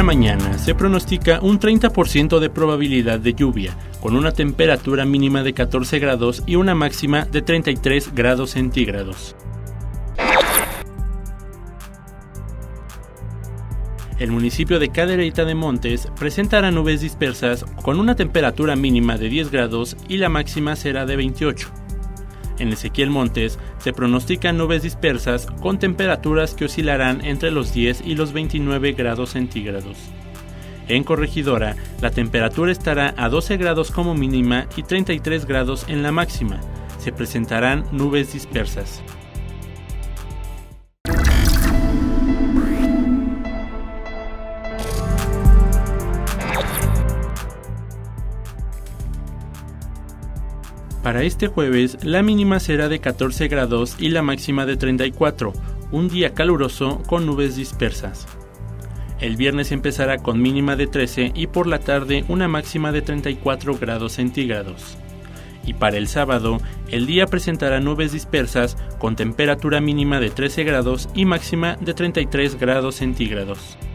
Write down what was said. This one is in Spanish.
mañana se pronostica un 30% de probabilidad de lluvia, con una temperatura mínima de 14 grados y una máxima de 33 grados centígrados. El municipio de Cadereyta de Montes presentará nubes dispersas con una temperatura mínima de 10 grados y la máxima será de 28. En Ezequiel Montes se pronostican nubes dispersas con temperaturas que oscilarán entre los 10 y los 29 grados centígrados. En Corregidora, la temperatura estará a 12 grados como mínima y 33 grados en la máxima. Se presentarán nubes dispersas. Para este jueves, la mínima será de 14 grados y la máxima de 34, un día caluroso con nubes dispersas. El viernes empezará con mínima de 13 y por la tarde una máxima de 34 grados centígrados. Y para el sábado, el día presentará nubes dispersas con temperatura mínima de 13 grados y máxima de 33 grados centígrados.